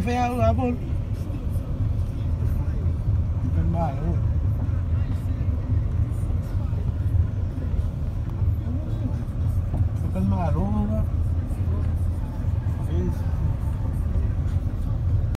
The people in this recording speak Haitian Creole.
fea hapon.เป็นบ้าแล้วเป็นบ้ารู้ว่า